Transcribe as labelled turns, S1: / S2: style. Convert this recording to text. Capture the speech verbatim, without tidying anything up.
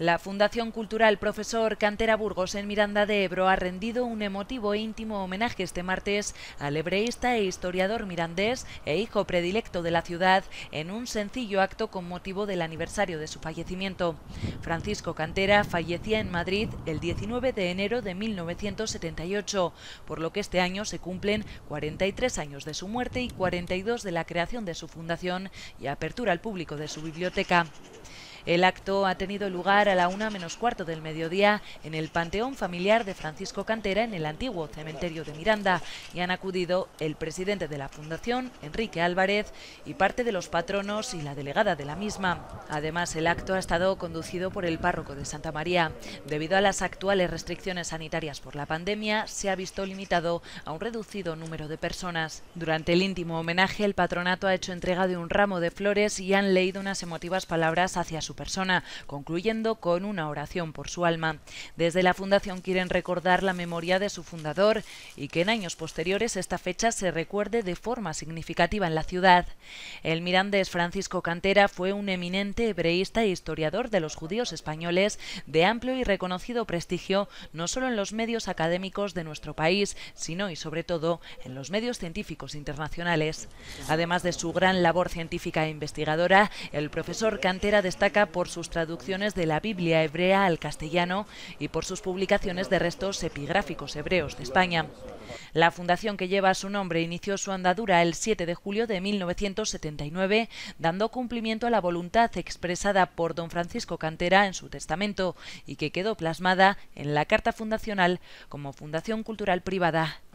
S1: La Fundación Cultural Profesor Cantera Burgos en Miranda de Ebro ha rendido un emotivo e íntimo homenaje este martes al hebreísta e historiador mirandés e hijo predilecto de la ciudad en un sencillo acto con motivo del aniversario de su fallecimiento. Francisco Cantera fallecía en Madrid el diecinueve de enero de mil novecientos setenta y ocho, por lo que este año se cumplen cuarenta y tres años de su muerte y cuarenta y dos de la creación de su fundación y apertura al público de su biblioteca. El acto ha tenido lugar a la una menos cuarto del mediodía en el Panteón Familiar de Francisco Cantera en el antiguo cementerio de Miranda y han acudido el presidente de la Fundación, Enrique Álvarez, y parte de los patronos y la delegada de la misma. Además, el acto ha estado conducido por el párroco de Santa María. Debido a las actuales restricciones sanitarias por la pandemia, se ha visto limitado a un reducido número de personas. Durante el íntimo homenaje, el patronato ha hecho entrega de un ramo de flores y han leído unas emotivas palabras hacia su persona, concluyendo con una oración por su alma. Desde la Fundación quieren recordar la memoria de su fundador y que en años posteriores esta fecha se recuerde de forma significativa en la ciudad. El mirandés Francisco Cantera fue un eminente hebreísta e historiador de los judíos españoles de amplio y reconocido prestigio no solo en los medios académicos de nuestro país, sino y sobre todo en los medios científicos internacionales. Además de su gran labor científica e investigadora, el profesor Cantera destaca por sus traducciones de la Biblia hebrea al castellano y por sus publicaciones de restos epigráficos hebreos de España. La fundación que lleva su nombre inició su andadura el siete de julio de mil novecientos setenta y nueve, dando cumplimiento a la voluntad expresada por don Francisco Cantera en su testamento y que quedó plasmada en la Carta Fundacional como Fundación Cultural Privada.